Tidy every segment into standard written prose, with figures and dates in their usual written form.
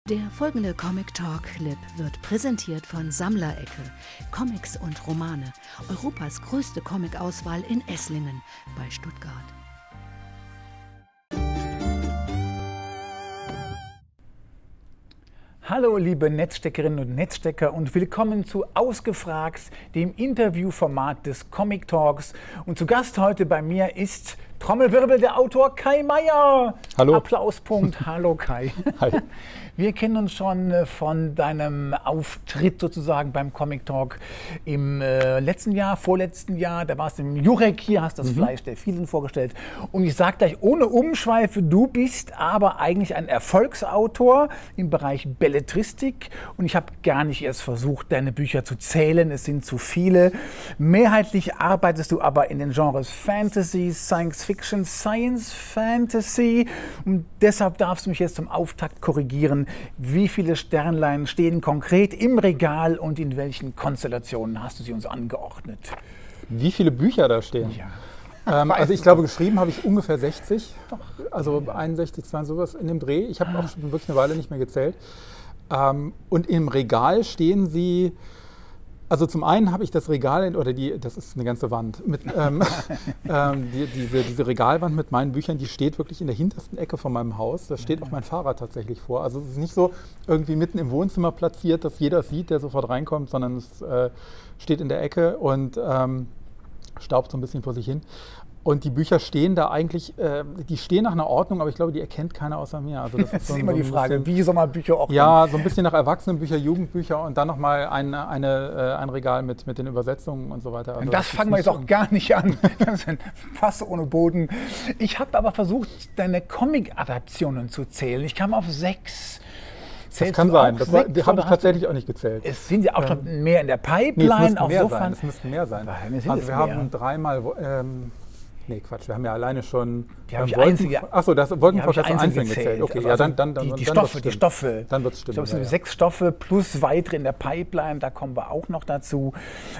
Der folgende Comic Talk Clip wird präsentiert von Sammlerecke. Comics und Romane. Europas größte Comic-Auswahl in Esslingen bei Stuttgart. Hallo liebe Netzsteckerinnen und Netzstecker und willkommen zu Ausgefragt, dem Interviewformat des Comic Talks. Und zu Gast heute bei mir ist Trommelwirbel der Autor Kai Meier. Hallo. Applauspunkt. Hallo Kai. Hi. Wir kennen uns schon von deinem Auftritt sozusagen beim Comic Talk im letzten Jahr, vorletzten Jahr. Da warst du im Jurek hier, hast das Fleisch der Vielen vorgestellt. Und ich sage gleich ohne Umschweife, du bist aber eigentlich ein Erfolgsautor im Bereich Belletristik. Und ich habe gar nicht erst versucht, deine Bücher zu zählen. Es sind zu viele. Mehrheitlich arbeitest du aber in den Genres Fantasy, Science Fiction, Science Fantasy. Und deshalb darfst du mich jetzt zum Auftakt korrigieren. Wie viele Sternlein stehen konkret im Regal und in welchen Konstellationen hast du sie uns angeordnet? Wie viele Bücher da stehen? Ja. Also ich glaube, geschrieben habe ich ungefähr 60, also 61, 2 sowas in dem Dreh. Ich habe auch schon wirklich eine Weile nicht mehr gezählt. Und im Regal stehen sie, also zum einen habe ich das Regal, das ist eine ganze Wand, mit, diese Regalwand mit meinen Büchern, die steht wirklich in der hintersten Ecke von meinem Haus. Da steht auch mein Fahrrad tatsächlich vor. Also es ist nicht so irgendwie mitten im Wohnzimmer platziert, dass jeder sieht, der sofort reinkommt, sondern es steht in der Ecke und staubt so ein bisschen vor sich hin. Und die Bücher stehen da eigentlich, die stehen nach einer Ordnung, aber ich glaube, die erkennt keiner außer mir. Also das ist immer die Frage, wie soll man Bücher ordnen? Ja, so ein bisschen nach Erwachsenenbücher, Jugendbücher und dann nochmal ein Regal mit den Übersetzungen und so weiter. Also das fangen wir jetzt auch gar nicht an. Das ist ein Fass ohne Boden. Ich habe aber versucht, deine Comic-Adaptionen zu zählen. Ich kam auf 6. Das kann sein. Das habe ich tatsächlich auch nicht gezählt. Es sind ja auch schon mehr in der Pipeline. Es müssten mehr sein. Also wir haben dreimal... Nee, Quatsch, wir haben ja alleine schon... Die habe ich einzeln... Achso, das Wolkenfrau hast du einzeln gezählt. Okay, ja, dann die Stoffe. Dann wird es stimmen. Ich glaube, es sind 6 Stoffe plus weitere in der Pipeline, da kommen wir auch noch dazu.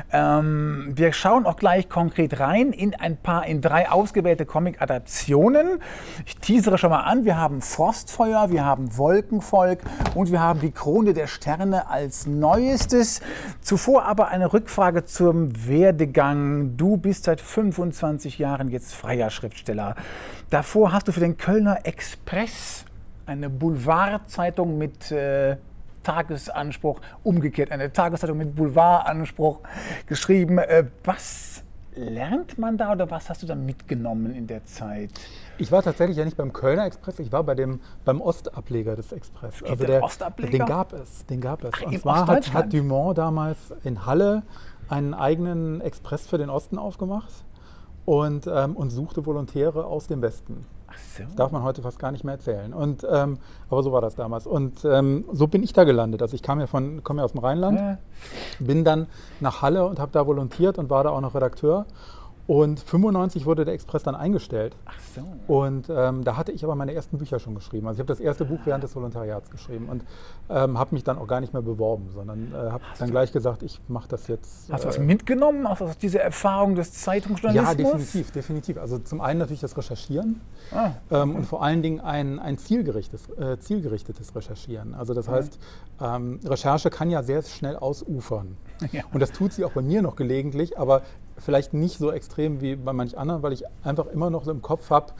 Wir schauen auch gleich konkret rein in 3 ausgewählte Comic-Adaptionen. Ich teasere schon mal an, wir haben Frostfeuer, wir haben Wolkenvolk und wir haben die Krone der Sterne als Neuestes. Zuvor aber eine Rückfrage zum Werdegang. Du bist seit 25 Jahren jetzt freier Schriftsteller. Davor hast du für den Kölner Express, eine Boulevardzeitung mit Tagesanspruch, umgekehrt eine Tageszeitung mit Boulevardanspruch geschrieben. Was lernt man da oder was hast du da mitgenommen in der Zeit? Ich war tatsächlich ja nicht beim Kölner Express, ich war beim Ostableger des Express. Also der Ostableger? Den gab es. Ach, und zwar hat Dumont damals in Halle einen eigenen Express für den Osten aufgemacht. Und suchte Volontäre aus dem Westen. Ach so. Das darf man heute fast gar nicht mehr erzählen. Aber so war das damals. Und so bin ich da gelandet. Also ich komme ja aus dem Rheinland, bin dann nach Halle und habe da volontiert und war da auch noch Redakteur. Und 1995 wurde der Express dann eingestellt. Ach so. Und da hatte ich aber meine ersten Bücher schon geschrieben. Also ich habe das erste Buch während des Volontariats geschrieben und habe mich dann auch gar nicht mehr beworben, sondern habe dann gleich gesagt, ich mache das jetzt. Hast du was mitgenommen aus dieser Erfahrung des Zeitungsjournalismus? Ja, definitiv. Also zum einen natürlich das Recherchieren und vor allen Dingen ein zielgerichtetes Recherchieren. Also das heißt, Recherche kann ja sehr schnell ausufern. Ja. Und das tut sie auch bei mir noch gelegentlich, aber vielleicht nicht so extrem wie bei manch anderen, weil ich einfach immer noch so im Kopf habe,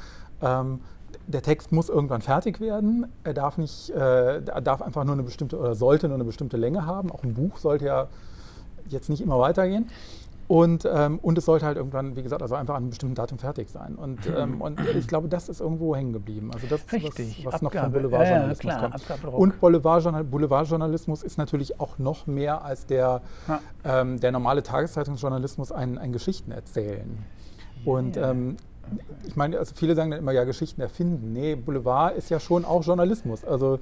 der Text muss irgendwann fertig werden. Er darf einfach nur eine bestimmte oder sollte nur eine bestimmte Länge haben. Auch ein Buch sollte ja jetzt nicht immer weitergehen. Und es sollte halt irgendwann, wie gesagt, also einfach an einem bestimmten Datum fertig sein. Und ich glaube, das ist irgendwo hängen geblieben. Also das ist was noch vom Boulevardjournalismus kommt. Und Boulevardjournalismus ist natürlich auch noch mehr als der normale Tageszeitungsjournalismus ein Geschichten erzählen. Und ich meine, also viele sagen dann immer, ja, Geschichten erfinden. Nee, Boulevard ist ja schon auch Journalismus. Also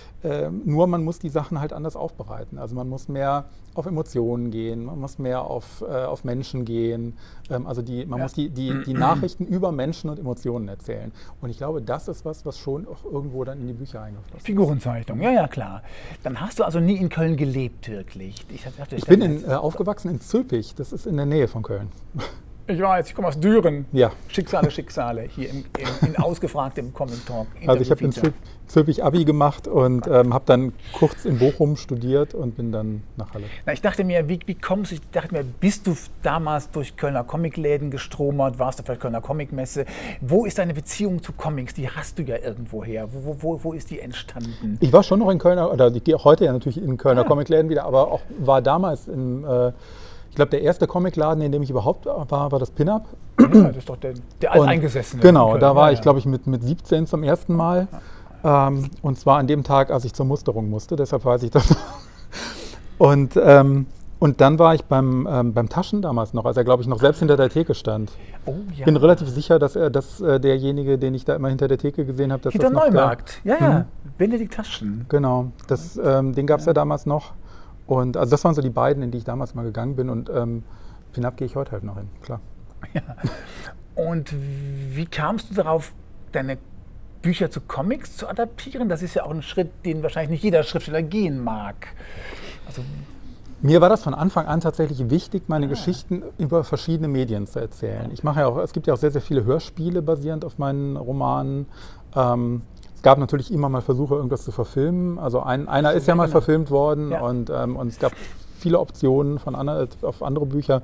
nur man muss die Sachen halt anders aufbereiten. Also man muss mehr auf Emotionen gehen, man muss mehr auf Menschen gehen. Man muss die Nachrichten über Menschen und Emotionen erzählen. Und ich glaube, das ist was schon auch irgendwo dann in die Bücher eingeflossen ist. Figurenzeichnung, ja klar. Dann hast du also nie in Köln gelebt, wirklich? Ich bin aufgewachsen in Zülpich, das ist in der Nähe von Köln. Ich weiß, ich komme aus Düren. Ja. Schicksale, hier in ausgefragtem Comic Talk. Also ich habe in Zülpich Abi gemacht und habe dann kurz in Bochum studiert und bin dann nach Halle. Na, ich dachte mir, wie kommst du? Ich dachte mir, bist du damals durch Kölner Comicläden gestromert? Warst du vielleicht Kölner Comicmesse? Wo ist deine Beziehung zu Comics? Die hast du ja irgendwo her. Wo ist die entstanden? Ich war schon noch in Kölner, oder ich gehe heute ja natürlich in Kölner Comicläden wieder, aber auch war damals in... Ich glaube, der erste Comicladen, in dem ich überhaupt war das Pin-Up. Ja, das ist doch der Alteingesessene. Genau, da war ich, glaube ich, mit 17 zum ersten Mal. Und zwar an dem Tag, als ich zur Musterung musste, deshalb weiß ich das. Und dann war ich beim Taschen damals noch, als er, glaube ich, noch selbst hinter der Theke stand. Oh, ja. Ich bin relativ sicher, dass derjenige, den ich da immer hinter der Theke gesehen habe, Hinter Neumarkt, ja. Benedikt Taschen. Genau, den gab es ja damals noch. Und also das waren so die beiden, in die ich damals mal gegangen bin. Und Pin-Up gehe ich heute halt noch hin, klar. Ja. Und wie kamst du darauf, deine Bücher zu Comics zu adaptieren? Das ist ja auch ein Schritt, den wahrscheinlich nicht jeder Schriftsteller gehen mag. Also mir war das von Anfang an tatsächlich wichtig, meine Geschichten über verschiedene Medien zu erzählen. Es gibt ja auch sehr, sehr viele Hörspiele basierend auf meinen Romanen. Es gab natürlich immer mal Versuche, irgendwas zu verfilmen. Also einer ist ja mal verfilmt worden und es gab viele Optionen auf andere Bücher.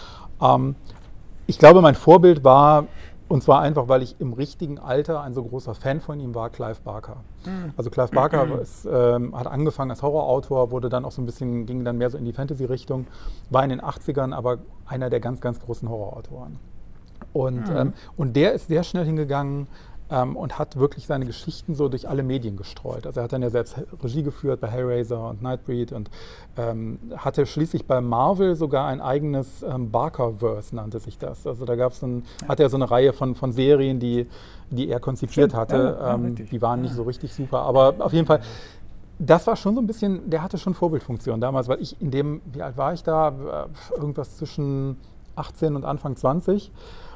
Ich glaube, mein Vorbild war, und zwar einfach, weil ich im richtigen Alter ein so großer Fan von ihm war, Clive Barker. Also Clive Barker hat angefangen als Horrorautor, ging dann mehr so in die Fantasy-Richtung, war in den 80ern aber einer der ganz, ganz großen Horrorautoren. Und der ist sehr schnell hingegangen, und hat wirklich seine Geschichten so durch alle Medien gestreut. Also er hat dann ja selbst Regie geführt bei Hellraiser und Nightbreed und hatte schließlich bei Marvel sogar ein eigenes Barker-Verse, nannte sich das. Also da hatte er so eine Reihe von Serien, die er konzipiert hatte. Die waren nicht so richtig super, aber auf jeden Fall, das war schon so ein bisschen, der hatte schon Vorbildfunktion damals, weil wie alt war ich da? Irgendwas zwischen 18 und Anfang 20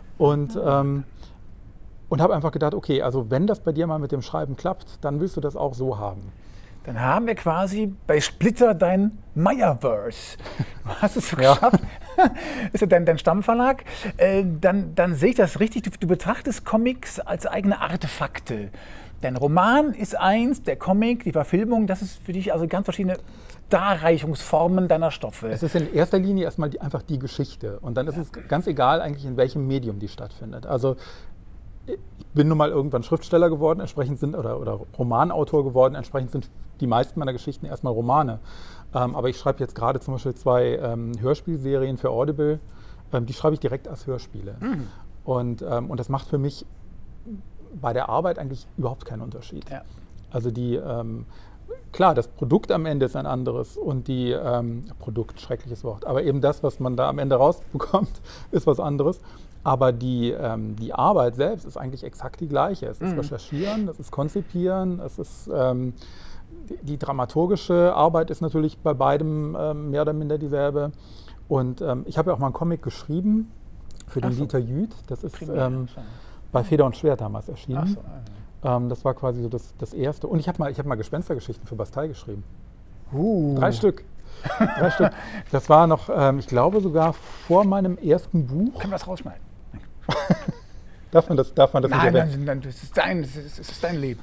und habe einfach gedacht, okay, also wenn das bei dir mal mit dem Schreiben klappt, dann willst du das auch so haben. Dann haben wir quasi bei Splitter dein Meyerverse. Du hast es so geschafft. Ist ja dein Stammverlag. Dann sehe ich das richtig. Du betrachtest Comics als eigene Artefakte. Dein Roman ist eins, der Comic, die Verfilmung, das ist für dich also ganz verschiedene Darreichungsformen deiner Stoffe. Es ist in erster Linie erstmal einfach die Geschichte. Und dann ist es ganz egal eigentlich, in welchem Medium die stattfindet. Also ich bin nun mal irgendwann Schriftsteller geworden, oder Romanautor geworden, entsprechend sind die meisten meiner Geschichten erstmal Romane. Aber ich schreibe jetzt gerade zum Beispiel 2 Hörspielserien für Audible, die schreibe ich direkt als Hörspiele. Und das macht für mich bei der Arbeit eigentlich überhaupt keinen Unterschied. Ja. Also klar, das Produkt am Ende ist ein anderes und Produkt, schreckliches Wort, aber eben das, was man da am Ende rausbekommt, ist was anderes. Aber die Arbeit selbst ist eigentlich exakt die gleiche. Es ist Recherchieren, es ist Konzipieren, es ist die dramaturgische Arbeit ist natürlich bei beidem mehr oder minder dieselbe. Und ich habe ja auch mal einen Comic geschrieben für den Dieter Jüth. Das ist bei Feder und Schwert damals erschienen. Das war quasi so das Erste. Und ich hab mal Gespenstergeschichten für Bastei geschrieben. 3 Stück. 3 Stück. Das war noch, ich glaube sogar vor meinem ersten Buch. Können wir das rausschneiden? Darf man das nicht erwähnen? Nein, das ist dein Leben.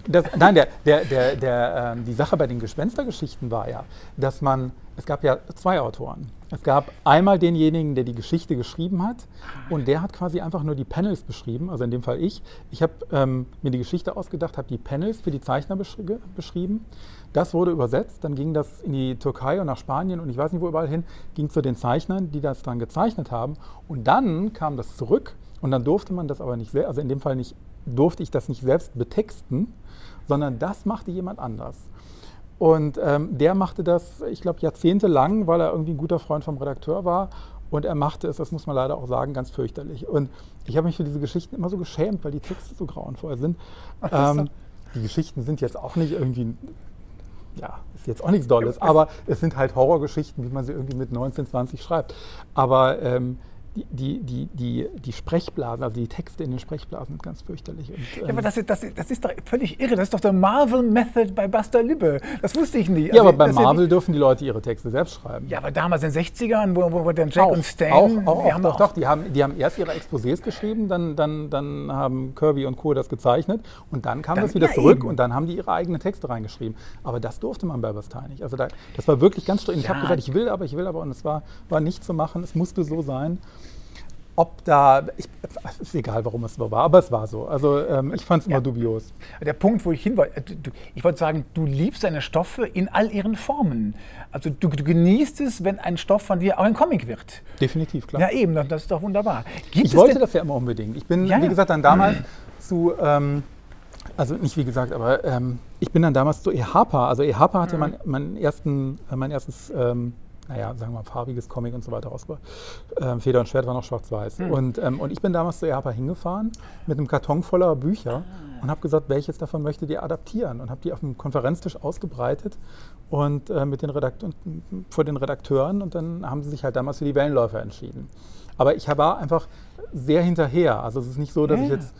Die Sache bei den Gespenstergeschichten war ja, es gab ja 2 Autoren. Es gab einmal denjenigen, der die Geschichte geschrieben hat und der hat quasi einfach nur die Panels beschrieben, also in dem Fall ich. Ich habe mir die Geschichte ausgedacht, habe die Panels für die Zeichner beschrieben. Das wurde übersetzt, dann ging das in die Türkei und nach Spanien und ich weiß nicht wo überall hin, ging zu den Zeichnern, die das dann gezeichnet haben und dann kam das zurück und dann durfte man das aber nicht selbst, also in dem Fall durfte ich das nicht selbst betexten, sondern das machte jemand anders. Und der machte das, ich glaube, jahrzehntelang, weil er irgendwie ein guter Freund vom Redakteur war. Und er machte es, das muss man leider auch sagen, ganz fürchterlich. Und ich habe mich für diese Geschichten immer so geschämt, weil die Texte so grauenvoll sind. Die Geschichten sind jetzt auch nicht irgendwie, ist jetzt auch nichts Dolles, aber es sind halt Horrorgeschichten, wie man sie irgendwie mit 19, 20 schreibt. Aber die Sprechblasen, also die Texte in den Sprechblasen sind ganz fürchterlich. Und, ja, aber das ist doch völlig irre. Das ist doch der Marvel-Method bei Buster Lübbe. Das wusste ich nie. Ja, aber bei Marvel dürfen die Leute ihre Texte selbst schreiben. Ja, aber damals in den 60ern, wo dann Jack und Stan... Die haben erst ihre Exposés geschrieben, dann haben Kirby und Co. das gezeichnet und dann kam das wieder zurück und dann haben die ihre eigenen Texte reingeschrieben. Aber das durfte man bei Bastei nicht. Also das war wirklich ganz streng. Ich habe gesagt, ich will aber und es war nicht zu machen, es musste so sein. Es ist egal, warum es so war, aber es war so. Also ich fand es immer dubios. Der Punkt, wo ich hin wollte, ich wollte sagen, du liebst deine Stoffe in all ihren Formen. Also du genießt es, wenn ein Stoff von dir auch ein Comic wird. Definitiv, klar. Ja eben, das ist doch wunderbar. Ich wollte das ja immer unbedingt. Ich bin, wie gesagt, dann damals zu... also nicht wie gesagt, aber ich bin dann damals zu EHPA. Also EHPA hatte mein erstes, sagen wir mal, farbiges Comic und so weiter rausgebracht. Feder und Schwert war noch schwarz-weiß. Und ich bin damals zu EHPA hingefahren mit einem Karton voller Bücher und habe gesagt, welches davon möchtet ihr adaptieren? Und habe die auf dem Konferenztisch ausgebreitet und vor den Redakteuren und dann haben sie sich halt damals für die Wellenläufer entschieden. Aber ich war einfach sehr hinterher. Also es ist nicht so, dass ich jetzt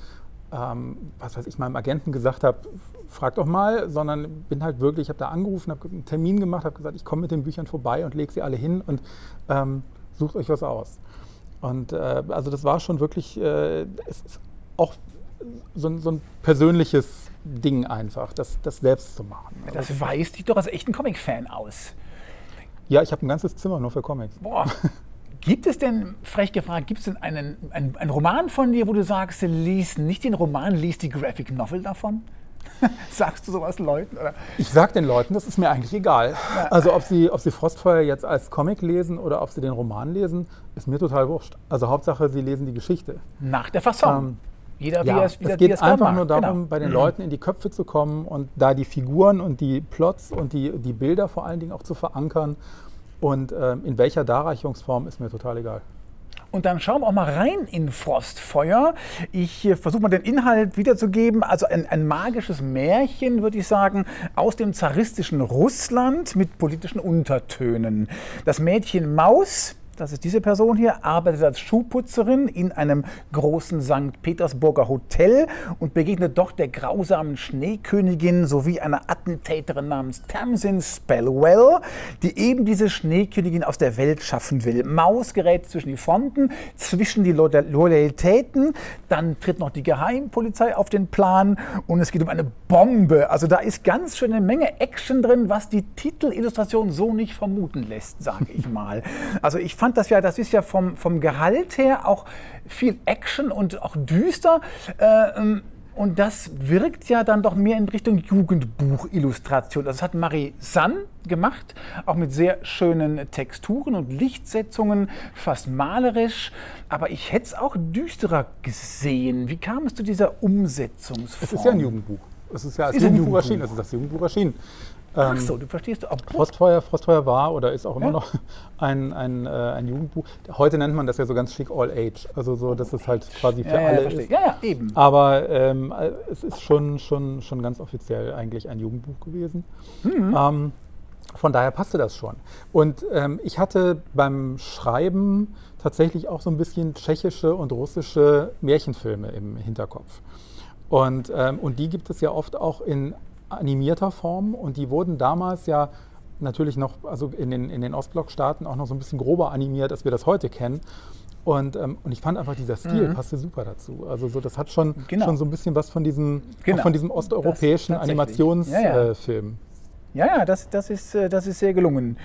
meinem Agenten gesagt habe, frag doch mal, sondern bin halt wirklich, ich habe da angerufen, habe einen Termin gemacht, habe gesagt, ich komme mit den Büchern vorbei und lege sie alle hin und sucht euch was aus. Und also das war schon wirklich, es ist auch so ein persönliches Ding einfach, das selbst zu machen. Das weist dich doch als echten Comic-Fan aus. Ja, ich habe ein ganzes Zimmer nur für Comics. Boah. Gibt es denn, frech gefragt, gibt es denn einen Roman von dir, wo du sagst, lies nicht den Roman, lies die Graphic Novel davon? Sagst du sowas Leuten? Oder? Ich sag den Leuten, das ist mir eigentlich egal. Ja. Also ob sie Frostfeuer jetzt als Comic lesen oder ob sie den Roman lesen, ist mir total wurscht. Also Hauptsache, sie lesen die Geschichte. Nach der Fassung. Es geht einfach nur darum, bei den Leuten in die Köpfe zu kommen und da die Figuren und die Plots und die Bilder vor allen Dingen auch zu verankern. Und in welcher Darreichungsform ist mir total egal. Und dann schauen wir auch mal rein in Frostfeuer. Ich versuche mal den Inhalt wiederzugeben. Also ein magisches Märchen, würde ich sagen, aus dem zaristischen Russland mit politischen Untertönen. Das Mädchen Maus, das ist diese Person hier, arbeitet als Schuhputzerin in einem großen St. Petersburger Hotel und begegnet doch der grausamen Schneekönigin sowie einer Attentäterin namens Tamsin Spellwell, die eben diese Schneekönigin aus der Welt schaffen will. Maus gerät zwischen die Fronten, zwischen die Loyalitäten, dann tritt noch die Geheimpolizei auf den Plan und es geht um eine Bombe. Also da ist ganz schön eine Menge Action drin, was die Titelillustration so nicht vermuten lässt, sage ich mal. Also ich fand das ist ja vom Gehalt her auch viel Action und auch düster. Und das wirkt ja dann doch mehr in Richtung Jugendbuchillustration. Das hat Marie San gemacht, auch mit sehr schönen Texturen und Lichtsetzungen, fast malerisch. Aber ich hätte es auch düsterer gesehen. Wie kam es zu dieser Umsetzungsform? Es ist ja ein Jugendbuch. Es ist ja als Jugendbuch erschienen. Es ist das Jugendbuch erschienen. Ach so, du verstehst auch. Frostfeuer war oder ist auch immer noch ein Jugendbuch. Heute nennt man das ja so ganz schick All Age. Also so, dass es halt quasi für alle ist. Ja, eben. Aber es ist schon ganz offiziell eigentlich ein Jugendbuch gewesen. Von daher passte das schon. Und ich hatte beim Schreiben tatsächlich auch so ein bisschen tschechische und russische Märchenfilme im Hinterkopf. Und die gibt es ja oft auch in animierter Form und die wurden damals ja natürlich noch, also in den Ostblockstaaten auch noch so ein bisschen grober animiert, als wir das heute kennen. Und ich fand einfach, dieser Stil passte super dazu. Also so, das hat schon so ein bisschen was von diesem osteuropäischen Animationsfilm. Ja, das ist sehr gelungen.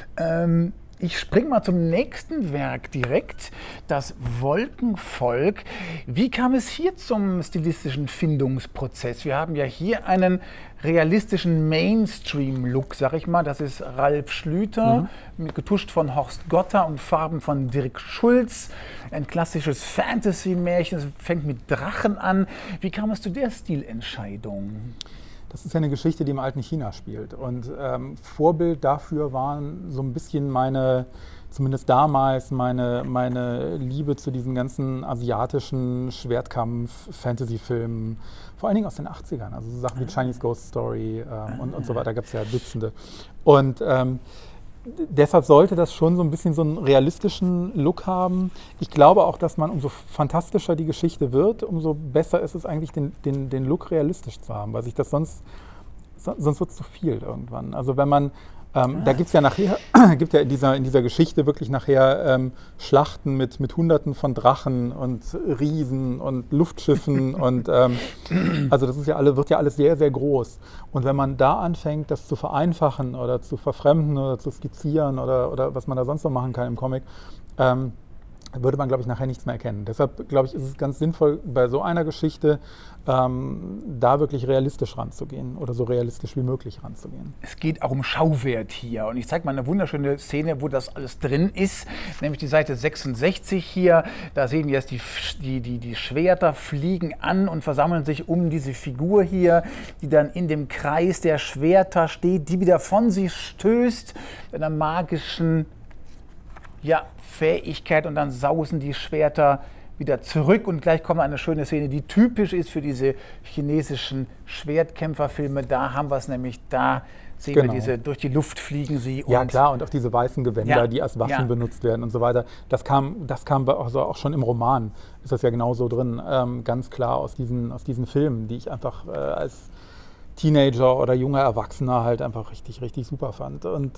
Ich springe mal zum nächsten Werk direkt, das Wolkenvolk. Wie kam es hier zum stilistischen Findungsprozess? Wir haben ja hier einen realistischen Mainstream-Look, sag ich mal. Das ist Ralf Schlüter, getuscht von Horst Gotter und Farben von Dirk Schulz. Ein klassisches Fantasy-Märchen, es fängt mit Drachen an. Wie kam es zu der Stilentscheidung? Das ist ja eine Geschichte, die im alten China spielt. Und Vorbild dafür waren so ein bisschen zumindest damals, meine Liebe zu diesen ganzen asiatischen Schwertkampf-Fantasy-Filmen, vor allen Dingen aus den 80ern. Also so Sachen wie Chinese Ghost Story und so weiter, gab es ja Dutzende. Und deshalb sollte das schon so ein bisschen so einen realistischen Look haben. Ich glaube auch, dass man, umso fantastischer die Geschichte wird, umso besser ist es eigentlich, den Look realistisch zu haben, weil sich das sonst wird es zu viel irgendwann. Also wenn man, da gibt es ja nachher, gibt ja in dieser Geschichte wirklich nachher Schlachten mit Hunderten von Drachen und Riesen und Luftschiffen und also das ist ja wird ja alles sehr, sehr groß. Und wenn man da anfängt, das zu vereinfachen oder zu verfremden oder zu skizzieren oder was man da sonst noch machen kann im Comic, würde man, glaube ich, nachher nichts mehr erkennen. Deshalb, glaube ich, ist es ganz sinnvoll, bei so einer Geschichte da wirklich realistisch ranzugehen oder so realistisch wie möglich ranzugehen. Es geht auch um Schauwert hier und ich zeige mal eine wunderschöne Szene, wo das alles drin ist, nämlich die Seite 66 hier. Da sehen wir jetzt die Schwerter fliegen an und versammeln sich um diese Figur hier, die dann in dem Kreis der Schwerter steht, die wieder von sich stößt, mit einer magischen Fähigkeit und dann sausen die Schwerter wieder zurück und gleich kommt eine schöne Szene, die typisch ist für diese chinesischen Schwertkämpferfilme. Da haben wir es nämlich, da sehen wir diese, durch die Luft fliegen sie. Ja klar, und auch diese weißen Gewänder, die als Waffen benutzt werden und so weiter. Das kam also auch schon im Roman, ist das ja genauso drin, ganz klar aus diesen Filmen, die ich einfach als Teenager oder junger Erwachsener halt einfach richtig, richtig super fand. Und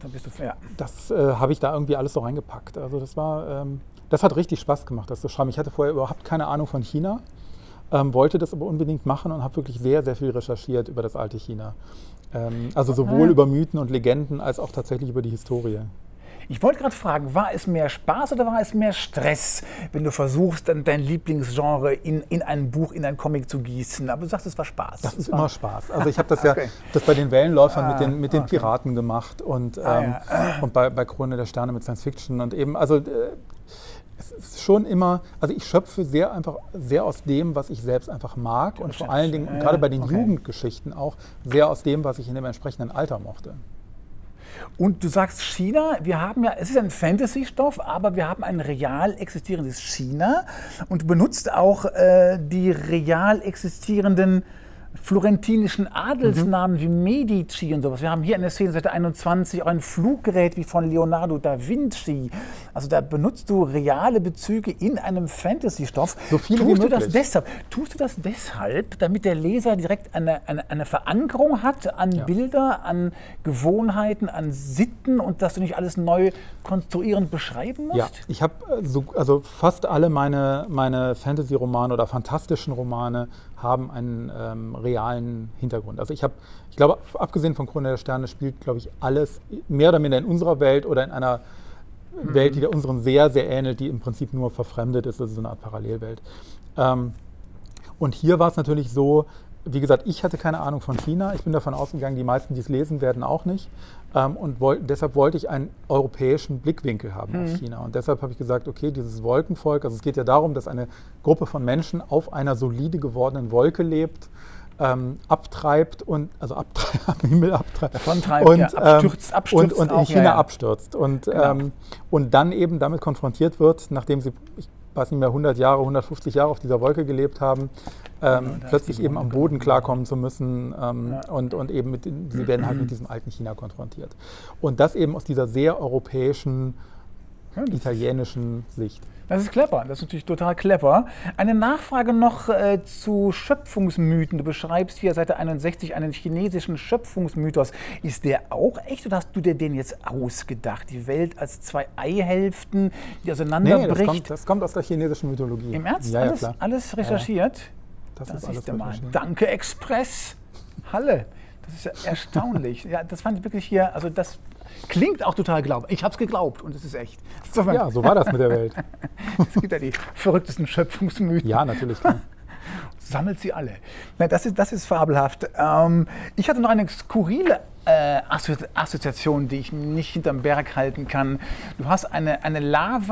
das habe ich da irgendwie alles so reingepackt. Also das hat richtig Spaß gemacht, das zu schreiben. Ich hatte vorher überhaupt keine Ahnung von China, wollte das aber unbedingt machen und habe wirklich sehr, sehr viel recherchiert über das alte China. Also sowohl über Mythen und Legenden als auch tatsächlich über die Historie. Ich wollte gerade fragen, war es mehr Spaß oder war es mehr Stress, wenn du versuchst, dann dein Lieblingsgenre in ein Buch, in ein Comic zu gießen? Aber du sagst, es war Spaß. Das ist immer Spaß. Also ich habe das das bei den Wellenläufern mit den Piraten gemacht und bei Krone der Sterne mit Science Fiction und eben, also es ist schon immer, also ich schöpfe sehr aus dem, was ich selbst einfach mag und vor allen Dingen, gerade bei den Jugendgeschichten auch, sehr aus dem, was ich in dem entsprechenden Alter mochte. Und du sagst China, wir haben es ist ein Fantasy-Stoff, aber wir haben ein real existierendes China und du benutzt auch die real existierenden florentinischen Adelsnamen wie Medici und sowas. Wir haben hier in der Szene Seite 21 auch ein Fluggerät wie von Leonardo da Vinci. Also da benutzt du reale Bezüge in einem Fantasy-Stoff. So viele wie möglich. Tust du das deshalb, damit der Leser direkt eine Verankerung hat an Bilder, an Gewohnheiten, an Sitten und dass du nicht alles neu konstruierend beschreiben musst? Ja, ich habe also fast alle meine Fantasy-Romane oder fantastischen Romane haben einen realen Hintergrund. Also ich glaube, abgesehen von Krone der Sterne spielt, glaube ich, alles mehr oder minder in unserer Welt oder in einer Welt, die der unseren sehr, sehr ähnelt, die im Prinzip nur verfremdet ist, also so eine Art Parallelwelt. Und hier war es natürlich so, wie gesagt, ich hatte keine Ahnung von China. Ich bin davon ausgegangen, die meisten, die es lesen werden, auch nicht. Und deshalb wollte ich einen europäischen Blickwinkel haben auf China. Und deshalb habe ich gesagt, okay, dieses Wolkenvolk, also es geht ja darum, dass eine Gruppe von Menschen auf einer solide gewordenen Wolke lebt, abtreibt und, also am Himmel abtreibt. Davontreibt, und, abstürzt und in China abstürzt. Und, und dann eben damit konfrontiert wird, nachdem sie, ich weiß nicht mehr, 100 Jahre, 150 Jahre auf dieser Wolke gelebt haben, plötzlich eben am Boden klarkommen zu müssen und eben sie werden halt mit diesem alten China konfrontiert. Und das eben aus dieser sehr europäischen, italienischen Sicht. Das ist clever, das ist natürlich total clever. Eine Nachfrage noch zu Schöpfungsmythen. Du beschreibst hier Seite 61 einen chinesischen Schöpfungsmythos. Ist der auch echt oder hast du dir den jetzt ausgedacht? Die Welt als zwei Eihälften, die auseinanderbricht? Nee, das kommt aus der chinesischen Mythologie. Im Ernst? Ja, alles recherchiert? Das ist alles recherchiert. Danke, Express. Halle. Das ist ja erstaunlich. Ja, das fand ich wirklich hier, also das klingt auch total glaubhaft. Ich habe es geglaubt und es ist echt. Ja, so war das mit der Welt. Es gibt ja die verrücktesten Schöpfungsmythen. Ja, natürlich. Sammelt sie alle. Na, das ist fabelhaft. Ich hatte noch eine skurrile Assoziation, die ich nicht hinterm Berg halten kann. Du hast einen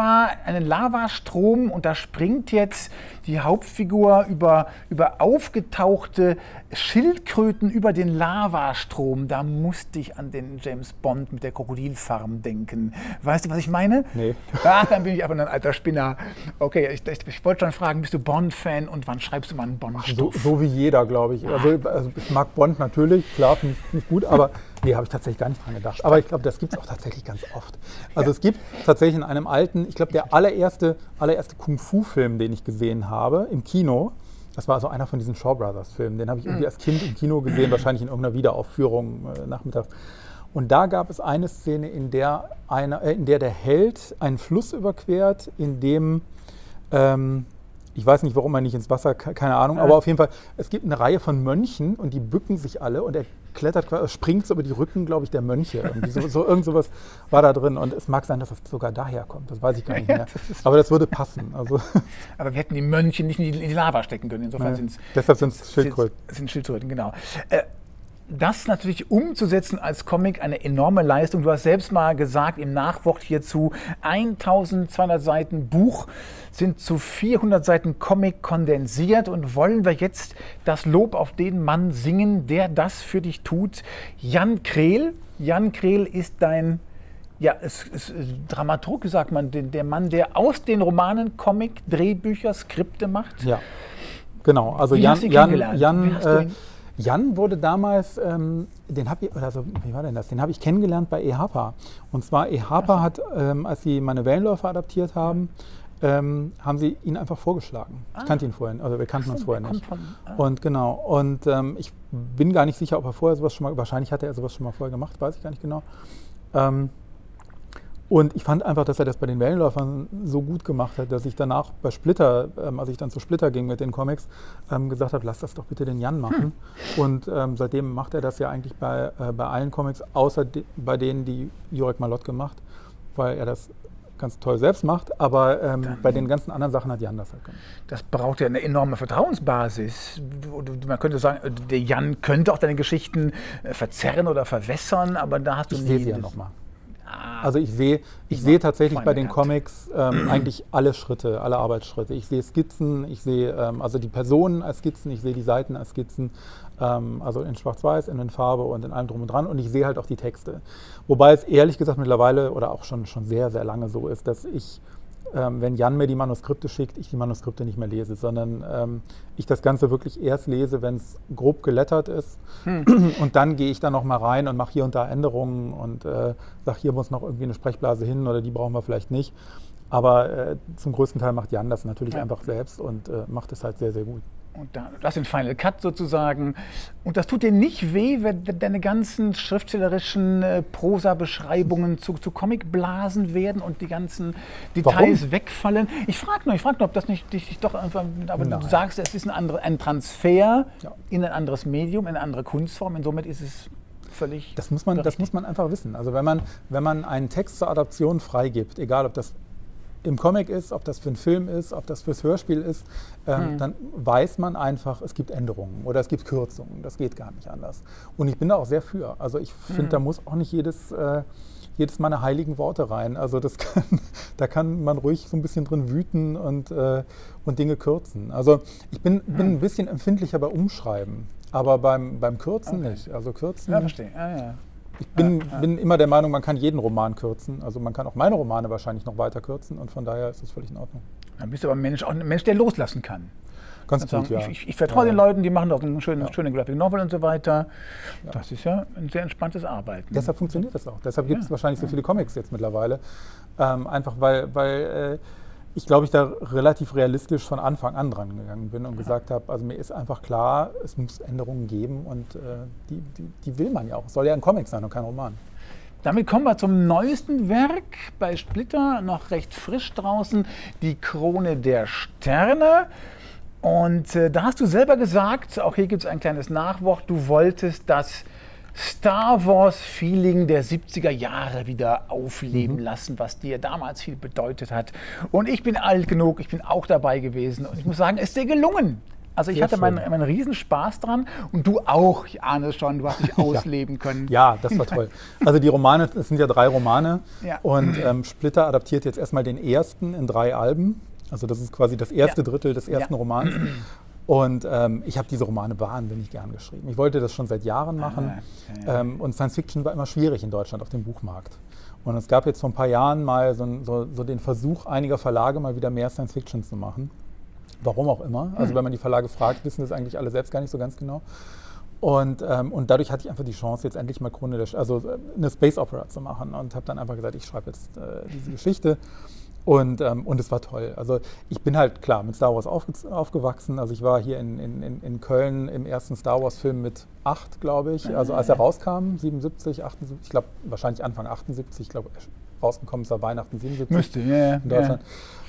Lavastrom und da springt jetzt die Hauptfigur über aufgetauchte Schildkröten über den Lavastrom. Da musste ich an den James Bond mit der Krokodilfarm denken. Weißt du, was ich meine? Nee. Ach, dann bin ich aber ein alter Spinner. Okay, ich wollte schon fragen, bist du Bond-Fan und wann schreibst du mal einen Bond-Stoff? So wie jeder, glaube ich. Also ich mag Bond natürlich, klar, finde ich gut, aber Nee, habe ich tatsächlich gar nicht dran gedacht. Aber ich glaube, das gibt es auch tatsächlich ganz oft. Also es gibt tatsächlich in einem alten, ich glaube, der allererste Kung-Fu-Film, den ich gesehen habe im Kino, das war also einer von diesen Shaw Brothers-Filmen, den habe ich irgendwie als Kind im Kino gesehen, wahrscheinlich in irgendeiner Wiederaufführung nachmittags. Und da gab es eine Szene, in der der Held einen Fluss überquert, in dem, ich weiß nicht, warum er nicht ins Wasser, keine Ahnung, aber auf jeden Fall, es gibt eine Reihe von Mönchen und die bücken sich alle und er springt so über die Rücken, glaube ich, der Mönche. Irgend sowas war da drin. Und es mag sein, dass das sogar daher kommt. Das weiß ich gar nicht mehr. Aber das würde passen. Also aber wir hätten die Mönche nicht in die Lava stecken können. Insofern deshalb sind es Schildkröten. Sind Schildkröten, genau. Das natürlich umzusetzen als Comic eine enorme Leistung. Du hast selbst mal gesagt, im Nachwort hierzu, 1200 Seiten Buch sind zu 400 Seiten Comic kondensiert. Und wollen wir jetzt das Lob auf den Mann singen, der das für dich tut? Jan Krehl. Jan Krehl ist dein, Dramaturg, sagt man, der Mann, der aus den Romanen Comic, Drehbücher, Skripte macht. Ja, genau. Also Wie hast du ihn kennengelernt? Jan wurde damals, wie war denn das? Den habe ich kennengelernt bei EHPA. Und zwar EHPA hat, als sie meine Wellenläufer adaptiert haben, haben sie ihn einfach vorgeschlagen. Ich kannte ihn vorhin, also wir kannten uns vorher nicht. Und genau, und ich bin gar nicht sicher, ob er vorher sowas schon mal, wahrscheinlich hatte er sowas schon mal vorher gemacht, weiß ich gar nicht genau. Und ich fand einfach, dass er das bei den Wellenläufern so gut gemacht hat, dass ich danach bei Splitter, als ich dann zu Splitter ging mit den Comics, gesagt habe, lass das doch bitte den Jan machen. Und seitdem macht er das ja eigentlich bei allen Comics, außer bei denen, die Jurek Malott gemacht, weil er das ganz toll selbst macht, aber bei den ganzen anderen Sachen hat Jan das halt gemacht. Das braucht ja eine enorme Vertrauensbasis. Man könnte sagen, der Jan könnte auch deine Geschichten verzerren oder verwässern, aber da hast du nie... Ich sehe sie ja nochmal. Also ich sehe tatsächlich bei den Comics eigentlich alle Schritte, alle Arbeitsschritte. Ich sehe Skizzen, ich sehe also die Personen als Skizzen, ich sehe die Seiten als Skizzen, also in Schwarz-Weiß, in Farbe und in allem drum und dran. Und ich sehe halt auch die Texte. Wobei es ehrlich gesagt mittlerweile oder auch schon sehr, sehr lange so ist, dass ich, wenn Jan mir die Manuskripte schickt, ich die Manuskripte nicht mehr lese, sondern ich das Ganze wirklich erst lese, wenn es grob gelettert ist. Und dann gehe ich da noch mal rein und mache hier und da Änderungen und sage, hier muss noch irgendwie eine Sprechblase hin oder die brauchen wir vielleicht nicht. Aber zum größten Teil macht Jan das natürlich einfach selbst und macht es halt sehr, sehr gut. Und das ist den Final Cut sozusagen. Und das tut dir nicht weh, wenn deine ganzen schriftstellerischen Prosa-Beschreibungen zu Comicblasen werden und die ganzen Details wegfallen? Ich frage nur, ob das nicht dich doch einfach... Aber du sagst, es ist ein Transfer in ein anderes Medium, in eine andere Kunstform. Und somit ist es völlig... Das muss man einfach wissen. Also wenn man einen Text zur Adaption freigibt, egal ob das im Comic ist, ob das für einen Film ist, ob das fürs Hörspiel ist, dann weiß man einfach, es gibt Änderungen oder es gibt Kürzungen. Das geht gar nicht anders. Und ich bin da auch sehr für. Also ich finde, da muss auch nicht jedes Mal heiligen Worte rein. Also da kann man ruhig so ein bisschen drin wüten und Dinge kürzen. Also ich bin ein bisschen empfindlicher bei Umschreiben, aber beim Kürzen nicht. Also kürzen... Ja, verstehe. Ja. Ich bin immer der Meinung, man kann jeden Roman kürzen. Also man kann auch meine Romane wahrscheinlich noch weiter kürzen und von daher ist das völlig in Ordnung. Dann bist du aber ein Mensch, der loslassen kann. Ganz gut, ja. Ich vertraue den Leuten, die machen doch eine schöne Graphic Novel und so weiter. Ja. Das ist ja ein sehr entspanntes Arbeiten. Deshalb funktioniert das auch. Deshalb gibt es wahrscheinlich so viele Comics jetzt mittlerweile. Einfach weil ich glaube, ich da relativ realistisch von Anfang an dran gegangen bin und gesagt habe, also mir ist einfach klar, es muss Änderungen geben und die will man ja auch. Es soll ja ein Comic sein und kein Roman. Damit kommen wir zum neuesten Werk bei Splitter, noch recht frisch draußen, die Krone der Sterne. Und da hast du selber gesagt, auch hier gibt es ein kleines Nachwort, du wolltest das Star Wars-Feeling der 70er Jahre wieder aufleben lassen, was dir damals viel bedeutet hat. Und ich bin alt genug, ich bin auch dabei gewesen und ich muss sagen, es ist dir gelungen. Also ich hatte meinen Riesenspaß dran und du auch, ich ahne es schon, du hast dich ausleben können. Ja, das war toll. Also die Romane, es sind ja 3 Romane und Splitter adaptiert jetzt erstmal den ersten in 3 Alben. Also das ist quasi das erste Drittel des ersten Romans. Und ich habe diese Romane wahnsinnig gern geschrieben. Ich wollte das schon seit Jahren machen. Und Science Fiction war immer schwierig in Deutschland auf dem Buchmarkt. Und es gab jetzt vor ein paar Jahren mal so den Versuch einiger Verlage, mal wieder mehr Science Fiction zu machen. Warum auch immer. Also wenn man die Verlage fragt, wissen das eigentlich alle selbst gar nicht so ganz genau. Und dadurch hatte ich einfach die Chance, jetzt endlich mal eine Space Opera zu machen und habe dann einfach gesagt, ich schreibe jetzt diese Geschichte. Und es war toll. Also ich bin halt klar mit Star Wars aufgewachsen. Also ich war hier in Köln im ersten Star Wars Film mit 8, glaube ich. Also als er rauskam, 77, 78, ich glaube wahrscheinlich Anfang 78, ich glaube rausgekommen ist er Weihnachten 77. Müsste, ja. In Deutschland.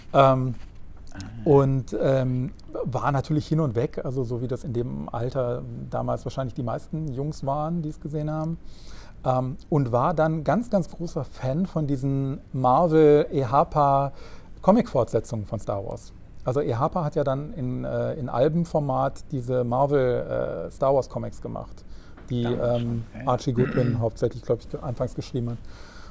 War natürlich hin und weg, also so wie das in dem Alter damals wahrscheinlich die meisten Jungs waren, die es gesehen haben. Und war dann ganz, ganz großer Fan von diesen Marvel-EHPA-Comic-Fortsetzungen von Star Wars. Also EHPA hat ja dann in Albenformat diese Marvel-Star Wars-Comics gemacht, die Archie Goodwin hauptsächlich, glaube ich, anfangs geschrieben hat.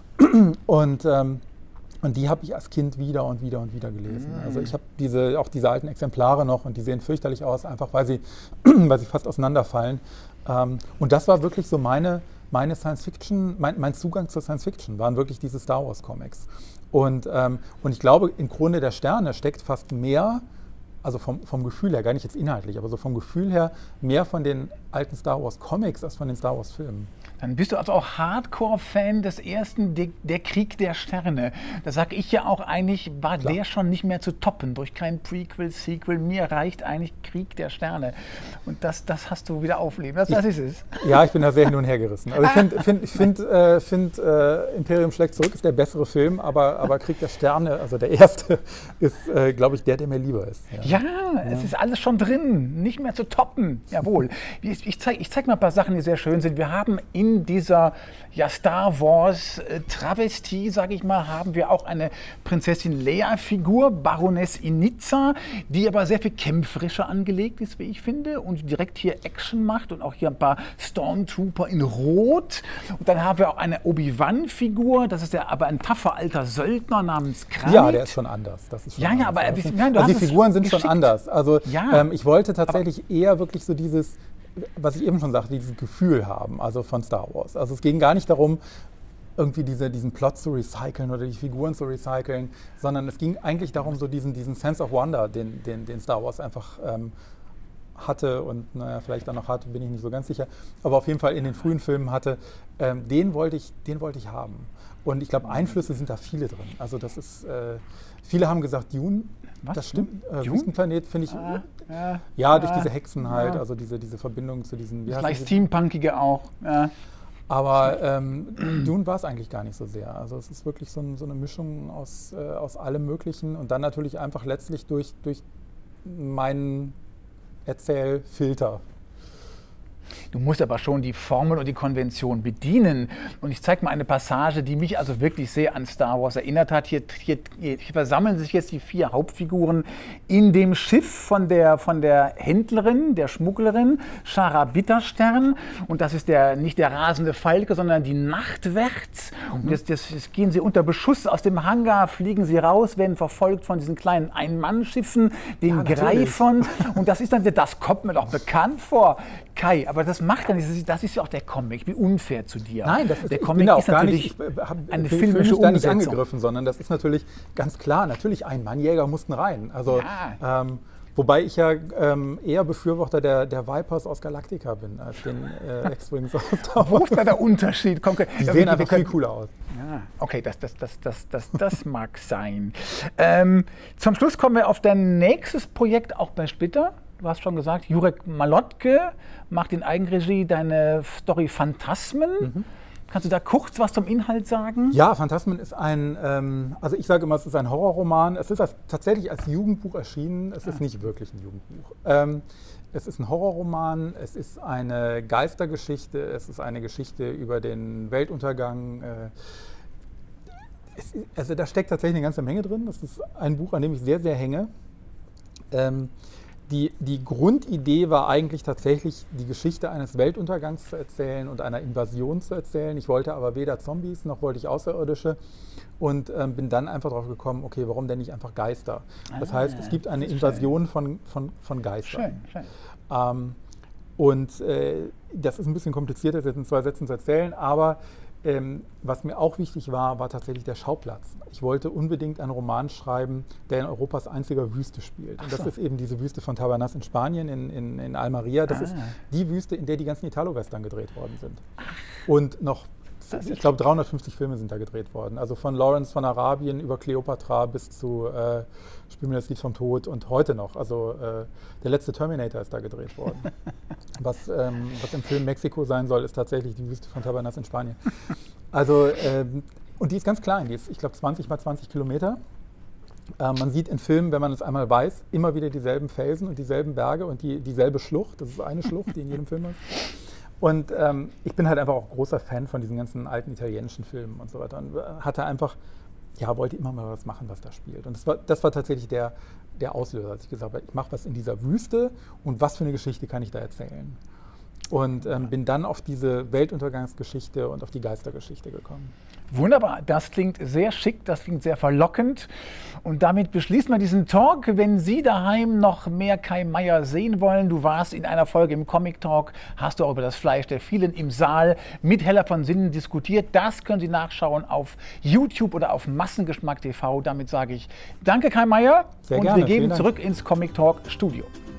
Und die habe ich als Kind wieder und wieder und wieder gelesen. Also ich habe auch diese alten Exemplare noch und die sehen fürchterlich aus, einfach weil sie fast auseinanderfallen. Und das war wirklich so meine Science-Fiction, mein Zugang zur Science-Fiction waren wirklich diese Star Wars-Comics. Und ich glaube, in Krone der Sterne steckt fast mehr, also vom Gefühl her, gar nicht jetzt inhaltlich, aber so vom Gefühl her, mehr von den alten Star Wars-Comics als von den Star Wars-Filmen. Dann bist du also auch Hardcore-Fan des ersten, der Krieg der Sterne. Da sage ich ja auch eigentlich, war Klar. der schon nicht mehr zu toppen durch kein Prequel, Sequel. Mir reicht eigentlich Krieg der Sterne. Und das hast du wieder aufleben. Das ist es. Ja, ich bin da sehr hin und her gerissen. Also ich finde Imperium schlägt zurück ist der bessere Film, aber Krieg der Sterne, also der erste, ist, glaube ich, der mir lieber ist. Ja, es ist alles schon drin, nicht mehr zu toppen. Jawohl. Ich zeig mal ein paar Sachen, die sehr schön sind. Wir haben in dieser Star Wars Travestie, sage ich mal, haben wir auch eine Prinzessin Leia-Figur, Baroness Inizza, die aber sehr viel kämpferischer angelegt ist, wie ich finde, und direkt hier Action macht und auch hier ein paar Stormtrooper in Rot. Und dann haben wir auch eine Obi-Wan-Figur, das ist aber ein taffer alter Söldner namens Kranich. Ja, der ist schon anders. Das ist schon anders. Aber also die Figuren sind schon anders. Also ich wollte tatsächlich eher wirklich so dieses, was ich eben schon sagte, dieses Gefühl haben, also von Star Wars. Also es ging gar nicht darum, irgendwie diesen Plot zu recyceln oder die Figuren zu recyceln, sondern es ging eigentlich darum, so diesen Sense of Wonder, den Star Wars einfach hatte und vielleicht dann noch hat, bin ich nicht so ganz sicher, aber auf jeden Fall in den frühen Filmen hatte, den wollte ich haben. Und ich glaube, Einflüsse sind da viele drin. Also das ist, viele haben gesagt, Dune. Was? Das stimmt. Wüstenplanet finde ich, durch diese Hexen halt, also diese Verbindung zu diesen... Gleich Steampunkige auch. Ja. Aber Dune war es eigentlich gar nicht so sehr. Also es ist wirklich so eine Mischung aus allem Möglichen und dann natürlich einfach letztlich durch meinen Erzählfilter. Du musst aber schon die Formel und die Konvention bedienen. Und ich zeige mal eine Passage, die mich also wirklich sehr an Star Wars erinnert hat. Hier versammeln sich jetzt die 4 Hauptfiguren in dem Schiff von der Händlerin, der Schmugglerin, Shara Bitterstern. Und das ist nicht der rasende Falke, sondern die Nachtwärts. Und jetzt gehen sie unter Beschuss aus dem Hangar, fliegen sie raus, werden verfolgt von diesen kleinen Ein-Mann-Schiffen, den Greifern. Und das kommt mir doch bekannt vor, Kai. Aber das macht dann, das ist ja auch der Comic. Wie unfair zu dir. Nein, der Comic ist natürlich eine filmische Umsetzung. Nicht angegriffen, sondern das ist natürlich ganz klar. Natürlich, Ein-Mann-Jäger mussten rein. Also, wobei ich ja eher Befürworter der Vipers aus Galactica bin, als den X-Wings aus Star Wars. Wo ist da der Unterschied? Die sehen einfach viel cooler aus. Ja, okay, das mag sein. Zum Schluss kommen wir auf dein nächstes Projekt, auch bei Splitter. Du hast schon gesagt, Jurek Malotke macht in Eigenregie deine Story Phantasmen. Kannst du da kurz was zum Inhalt sagen? Ja, Phantasmen ist also ich sage immer, es ist ein Horrorroman. Es ist tatsächlich als Jugendbuch erschienen. Es ist nicht wirklich ein Jugendbuch. Es ist ein Horrorroman, es ist eine Geistergeschichte, es ist eine Geschichte über den Weltuntergang. Also da steckt tatsächlich eine ganze Menge drin. Das ist ein Buch, an dem ich sehr, sehr hänge. Die Grundidee war eigentlich tatsächlich, die Geschichte eines Weltuntergangs zu erzählen und einer Invasion zu erzählen. Ich wollte aber weder Zombies noch wollte ich Außerirdische und bin dann einfach drauf gekommen, okay, warum denn nicht einfach Geister? Das heißt, es gibt eine Invasion von Geistern. Schön. Und das ist ein bisschen komplizierter, das jetzt in 2 Sätzen zu erzählen, aber Was mir auch wichtig war, war tatsächlich der Schauplatz. Ich wollte unbedingt einen Roman schreiben, der in Europas einziger Wüste spielt. Und das ist eben diese Wüste von Tabernas in Spanien, in Almeria. Das ist die Wüste, in der die ganzen Italo-Western gedreht worden sind. Und noch, ich glaube, 350 Filme sind da gedreht worden. Also von Lawrence von Arabien über Cleopatra bis zu Spiel mir das Lied vom Tod und heute noch. Also der letzte Terminator ist da gedreht worden. Was im Film Mexiko sein soll, ist tatsächlich die Wüste von Tabernas in Spanien. Also, und die ist ganz klein, die ist, ich glaube, 20 mal 20 Kilometer. Man sieht in Filmen, wenn man es einmal weiß, immer wieder dieselben Felsen und dieselben Berge und dieselbe Schlucht. Das ist eine Schlucht, die in jedem Film ist. Und ich bin halt einfach auch großer Fan von diesen ganzen alten italienischen Filmen und so weiter. Und hatte einfach, wollte immer mal was machen, was da spielt. Und das war tatsächlich der Auslöser, als ich gesagt habe, ich mache was in dieser Wüste und was für eine Geschichte kann ich da erzählen. Und bin dann auf diese Weltuntergangsgeschichte und auf die Geistergeschichte gekommen. Wunderbar, das klingt sehr schick, das klingt sehr verlockend. Und damit beschließen wir diesen Talk. Wenn Sie daheim noch mehr Kai Meier sehen wollen, du warst in einer Folge im Comic Talk, hast du auch über das Fleisch der vielen im Saal mit Hella von Sinnen diskutiert. Das können Sie nachschauen auf YouTube oder auf Massengeschmack TV. Damit sage ich danke Kai Meier sehr und gerne, wir geben zurück ins Comic Talk Studio.